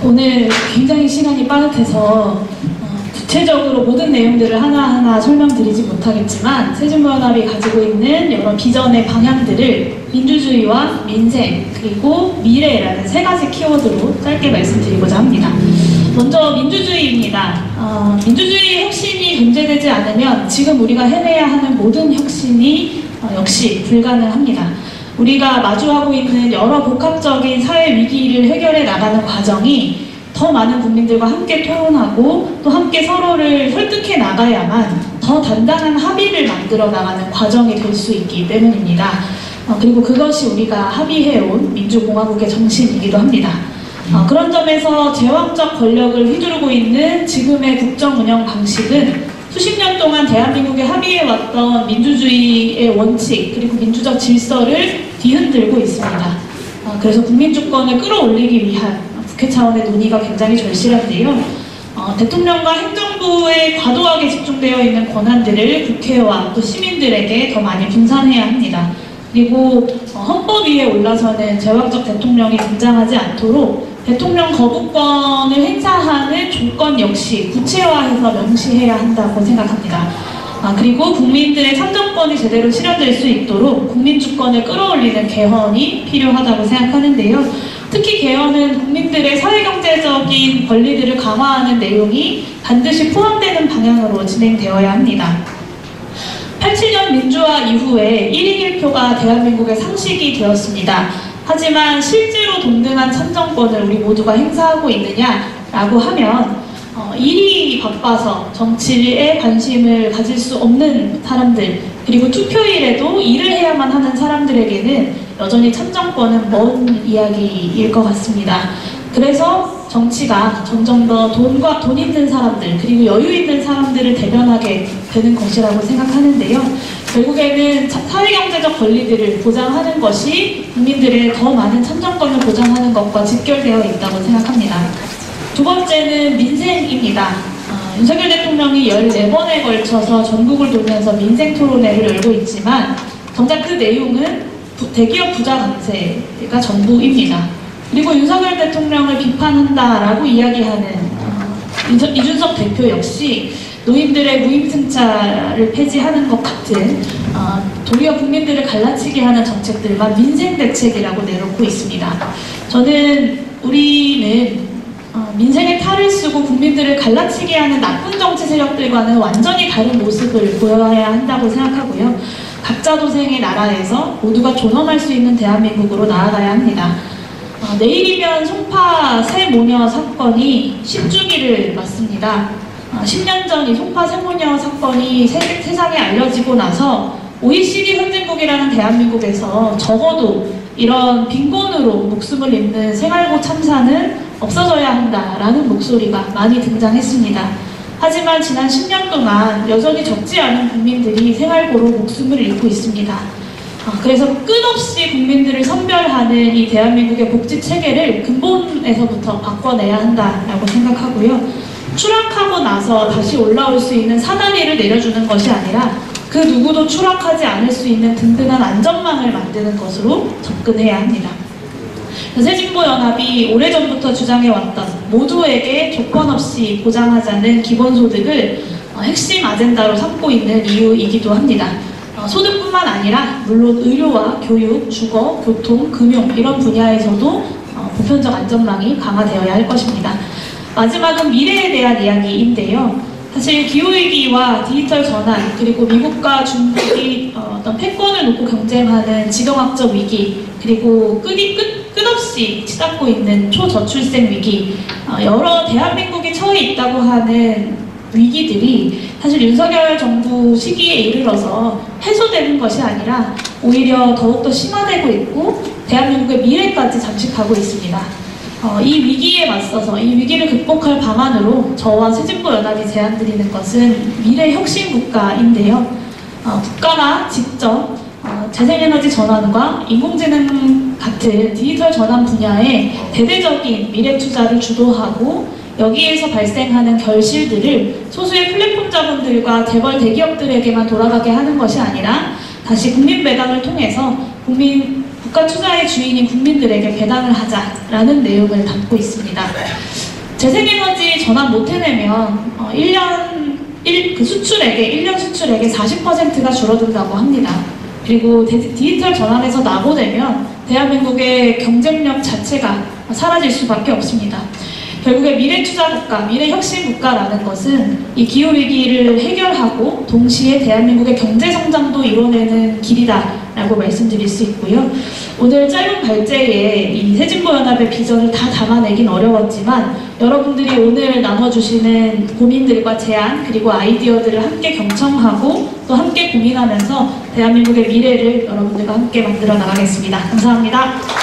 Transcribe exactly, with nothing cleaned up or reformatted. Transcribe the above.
오늘 굉장히 시간이 빠듯해서 어, 구체적으로 모든 내용들을 하나하나 설명드리지 못하겠지만 새진보연합이 가지고 있는 여러 비전의 방향들을 민주주의와 민생 그리고 미래라는 세 가지 키워드로 짧게 말씀드리고자 합니다. 먼저 민주주의입니다. 어, 민주주의 혁신이 존재되지 않으면 지금 우리가 해내야 하는 모든 혁신이 어, 역시 불가능합니다. 우리가 마주하고 있는 여러 복합적인 사회 위기를 해결해 나가는 과정이 더 많은 국민들과 함께 토론하고 또 함께 서로를 설득해 나가야만 더 단단한 합의를 만들어 나가는 과정이 될 수 있기 때문입니다. 어, 그리고 그것이 우리가 합의해온 민주공화국의 정신이기도 합니다. 어, 그런 점에서 제왕적 권력을 휘두르고 있는 지금의 국정 운영 방식은 수십 년 동안 대한민국에 합의해왔던 민주주의의 원칙 그리고 민주적 질서를 뒤흔들고 있습니다. 어, 그래서 국민주권을 끌어올리기 위한 국회 차원의 논의가 굉장히 절실한데요. 어, 대통령과 행정부에 과도하게 집중되어 있는 권한들을 국회와 또 시민들에게 더 많이 분산해야 합니다. 그리고 어, 헌법 위에 올라서는 제왕적 대통령이 등장하지 않도록 대통령 거부권을 행사하는 조건 역시 구체화해서 명시해야 한다고 생각합니다. 아, 그리고 국민들의 참정권이 제대로 실현될 수 있도록 국민주권을 끌어올리는 개헌이 필요하다고 생각하는데요. 특히 개헌은 국민들의 사회경제적인 권리들을 강화하는 내용이 반드시 포함되는 방향으로 진행되어야 합니다. 팔십칠 년 민주화 이후에 일 인 일 표가 대한민국의 상식이 되었습니다. 하지만 실제로 동등한 참정권을 우리 모두가 행사하고 있느냐라고 하면 어, 일이 바빠서 정치에 관심을 가질 수 없는 사람들 그리고 투표일에도 일을 해야만 하는 사람들에게는 여전히 참정권은 먼 이야기일 것 같습니다. 그래서 정치가 점점 더 돈과 돈 있는 사람들 그리고 여유 있는 사람들을 대변하게 되는 것이라고 생각하는데요. 결국에는 사회경제적 권리들을 보장하는 것이 국민들의 더 많은 참정권을 보장하는 것과 직결되어 있다고 생각합니다. 두 번째는 민생입니다. 어, 윤석열 대통령이 열네 번에 걸쳐서 전국을 돌면서 민생 토론회를 열고 있지만 정작 그 내용은 부, 대기업 부자 강세가 전부입니다. 그리고 윤석열 대통령을 비판한다라고 이야기하는 어, 이준, 이준석 대표 역시 노인들의 무임승차를 폐지하는 것 같은 어, 도리어 국민들을 갈라치게 하는 정책들만 민생 대책이라고 내놓고 있습니다. 저는 우리는 어, 민생의 탈을 쓰고 국민들을 갈라치게 하는 나쁜 정치 세력들과는 완전히 다른 모습을 보여야 한다고 생각하고요. 각자 도생의 나라에서 모두가 존엄할 수 있는 대한민국으로 나아가야 합니다. 어, 내일이면 송파 새 모녀 사건이 십 주기를 맞습니다. 어, 십 년 전 이 송파 새 모녀 사건이 세, 세상에 알려지고 나서 오이시디 선진국이라는 대한민국에서 적어도 이런 빈곤으로 목숨을 잃는 생활고 참사는 없어져야 한다라는 목소리가 많이 등장했습니다. 하지만 지난 십 년 동안 여전히 적지 않은 국민들이 생활고로 목숨을 잃고 있습니다. 어, 그래서 끝없이 국민들을 선별하는 이 대한민국의 복지체계를 근본에서부터 바꿔내야 한다라고 생각하고요. 추락하고 나서 다시 올라올 수 있는 사다리를 내려주는 것이 아니라 그 누구도 추락하지 않을 수 있는 든든한 안전망을 만드는 것으로 접근해야 합니다. 새진보연합이 오래전부터 주장해왔던 모두에게 조건 없이 보장하자는 기본소득을 핵심 아젠다로 삼고 있는 이유이기도 합니다. 소득뿐만 아니라 물론 의료와 교육, 주거, 교통, 금융 이런 분야에서도 보편적 안전망이 강화되어야 할 것입니다. 마지막은 미래에 대한 이야기인데요. 사실 기후위기와 디지털 전환 그리고 미국과 중국이 어떤 패권을 놓고 경쟁하는 지정학적 위기 그리고 끝이 끝, 끝없이 치닫고 있는 초저출생 위기 여러 대한민국이 처해 있다고 하는 위기들이 사실 윤석열 정부 시기에 이르러서 해소되는 것이 아니라 오히려 더욱더 심화되고 있고 대한민국의 미래까지 잠식하고 있습니다. 어, 이 위기에 맞서서 이 위기를 극복할 방안으로 저와 새진보연합이 제안드리는 것은 미래혁신국가인데요. 어, 국가가 직접 어, 재생에너지 전환과 인공지능 같은 디지털 전환 분야에 대대적인 미래 투자를 주도하고 여기에서 발생하는 결실들을 소수의 플랫폼 자본들과 재벌 대기업들에게만 돌아가게 하는 것이 아니라 다시 국민 배당을 통해서 국민 국가 투자의 주인인 국민들에게 배당을 하자라는 내용을 담고 있습니다. 재생에너지 전환 못 해내면 어, 일 년 일, 그 수출액의 일 년 수출액의 사십 퍼센트가 줄어든다고 합니다. 그리고 디, 디지털 전환에서 낙오되면 대한민국의 경쟁력 자체가 사라질 수밖에 없습니다. 결국에 미래투자국가, 미래혁신국가라는 것은 이 기후위기를 해결하고 동시에 대한민국의 경제성장도 이뤄내는 길이다라고 말씀드릴 수 있고요. 오늘 짧은 발제에 이 새진보연합의 비전을 다 담아내긴 어려웠지만 여러분들이 오늘 나눠주시는 고민들과 제안 그리고 아이디어들을 함께 경청하고 또 함께 고민하면서 대한민국의 미래를 여러분들과 함께 만들어 나가겠습니다. 감사합니다.